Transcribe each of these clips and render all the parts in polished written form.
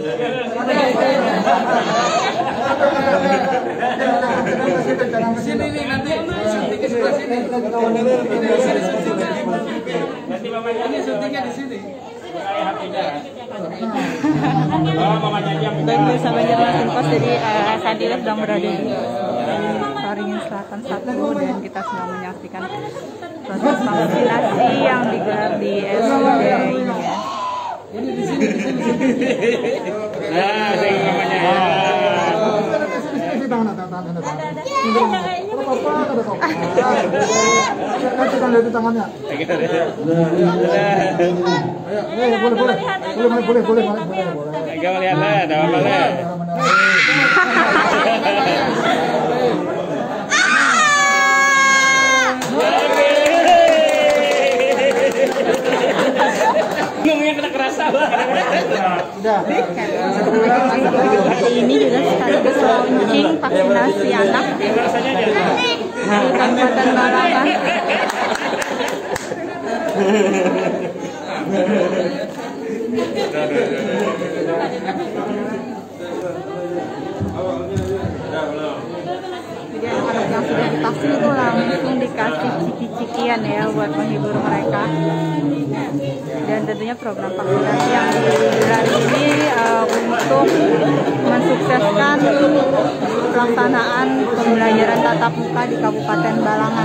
Sini nih nanti suntiknya sebelah sini. Ini suntiknya di sini. Baik pemirsa Banjarmasin Post, jadi saat ini sedang berada di Waringin Selatan 1 dan kita sedang menyaksikan proses vaksinasi yang digelar di SD ini ya. Ini di sini. Nah, saya namanya. Tangannya. Boleh. Enggak melihat lah, ada apa lah. Ngomongnya kena kerasa Ini juga sekaligus launching vaksinasi anak di Kabupaten Balangan. Jadi anak-anak yang sudah divaksin itu langsung dikasih ciki-cikian ya buat menghibur mereka. Dan tentunya program vaksinasi yang digelar ini untuk mensukseskan pelaksanaan pembelajaran tatap muka di Kabupaten Balangan.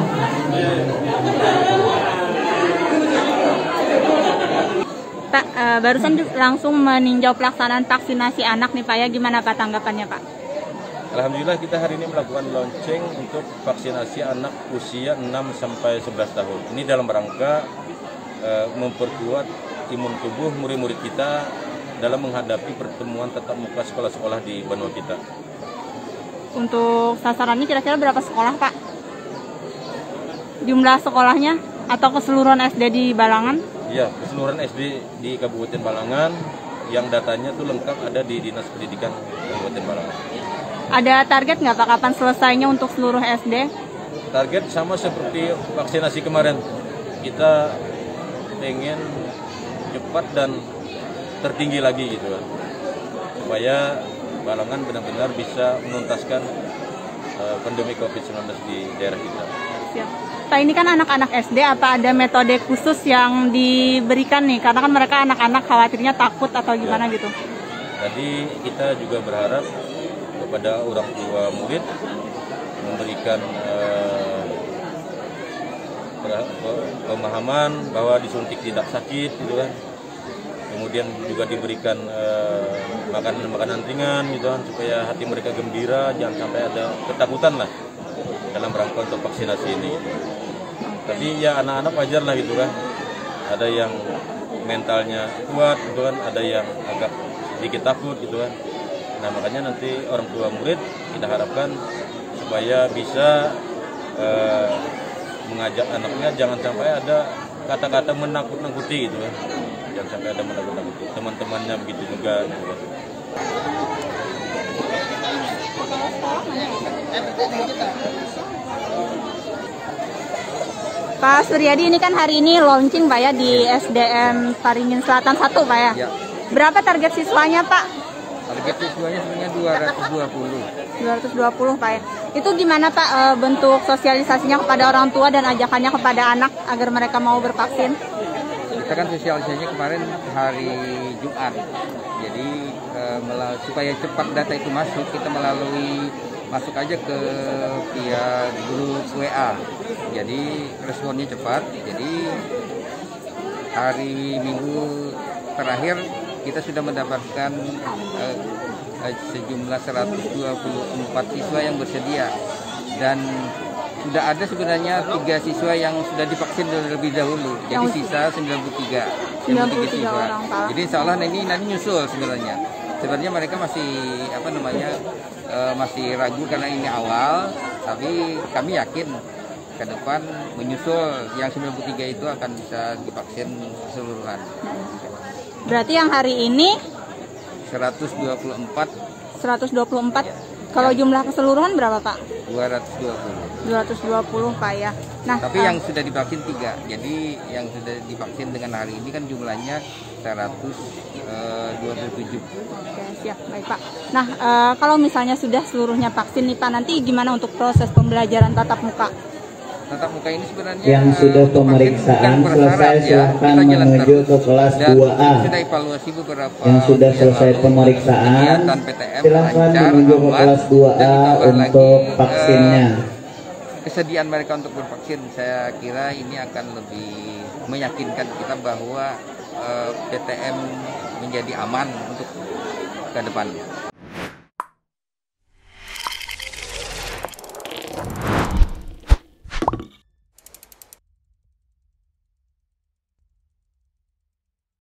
Pak, barusan langsung meninjau pelaksanaan vaksinasi anak nih Pak ya, gimana Pak tanggapannya Pak? Alhamdulillah kita hari ini melakukan launching untuk vaksinasi anak usia 6-11 tahun. Ini dalam rangka memperkuat imun tubuh murid-murid kita dalam menghadapi pertemuan tatap muka sekolah-sekolah di benua kita. Untuk sasarannya kira-kira berapa sekolah Pak? Jumlah sekolahnya atau keseluruhan SD di Balangan? Ya, keseluruhan SD di Kabupaten Balangan yang datanya tuh lengkap ada di Dinas Pendidikan Kabupaten Balangan. Ada target nggak Pak kapan selesainya untuk seluruh SD? Target sama seperti vaksinasi kemarin. Kita pengen cepat dan tertinggi lagi gitu kan. Supaya Balangan benar-benar bisa menuntaskan pandemi COVID-19 di daerah kita. Siap. Pak, ini kan anak-anak SD, apa ada metode khusus yang diberikan nih? Karena kan mereka anak-anak khawatirnya takut atau gimana gitu. Tadi kita juga berharap kepada orang tua murid memberikan pemahaman bahwa disuntik tidak sakit gitu kan. Kemudian juga diberikan makanan-makanan ringan gitu kan, supaya hati mereka gembira, jangan sampai ada ketakutan lah dalam rangka untuk vaksinasi ini gitu. Tapi ya anak-anak wajar lah gitu kan, ada yang mentalnya kuat gitu kan, ada yang agak sedikit takut gitu kan. Nah makanya nanti orang tua murid kita harapkan supaya bisa mengajak anaknya jangan sampai ada kata-kata menakut-nakuti gitu kan. Jangan sampai ada menakut-nakuti teman-temannya, begitu juga gitu kan. Pak Suryadi, ini kan hari ini launching Pak ya di SDM Waringin Selatan 1 Pak ya? Ya. Berapa target siswanya Pak? Target siswanya sebenarnya 220 Pak ya. Itu gimana Pak bentuk sosialisasinya kepada orang tua dan ajakannya kepada anak agar mereka mau bervaksin? Kita kan sosialisasinya kemarin hari Jumat. Jadi supaya cepat data itu masuk, kita masuk aja ke via grup WA. Jadi responnya cepat. Jadi hari Minggu terakhir kita sudah mendapatkan sejumlah 124 siswa yang bersedia, dan sudah ada sebenarnya 3 siswa yang sudah divaksin lebih dahulu. Jadi sisa 93 siswa. Jadi insya Allah ini nanti nyusul sebenarnya. Sebenarnya mereka masih masih ragu karena ini awal, tapi kami yakin ke depan menyusul yang 93 itu akan bisa divaksin keseluruhan. Berarti yang hari ini 124. Kalau jumlah keseluruhan berapa Pak? 220 Pak ya. Nah, Tapi yang sudah divaksin 3. Jadi yang sudah divaksin dengan hari ini kan jumlahnya 127. Oke, siap, baik Pak. Nah, kalau misalnya sudah seluruhnya vaksin nih Pak, nanti gimana untuk proses pembelajaran tatap muka? Tatap muka ini sebenarnya yang sudah pemeriksaan selesai silahkan menuju ke kelas 2A. Sudah evaluasi beberapa Yang sudah selesai pemeriksaan silahkan menuju ke kelas 2A untuk vaksinnya. Kesediaan mereka untuk bervaksin, saya kira ini akan lebih meyakinkan kita bahwa PTM menjadi aman untuk ke depannya.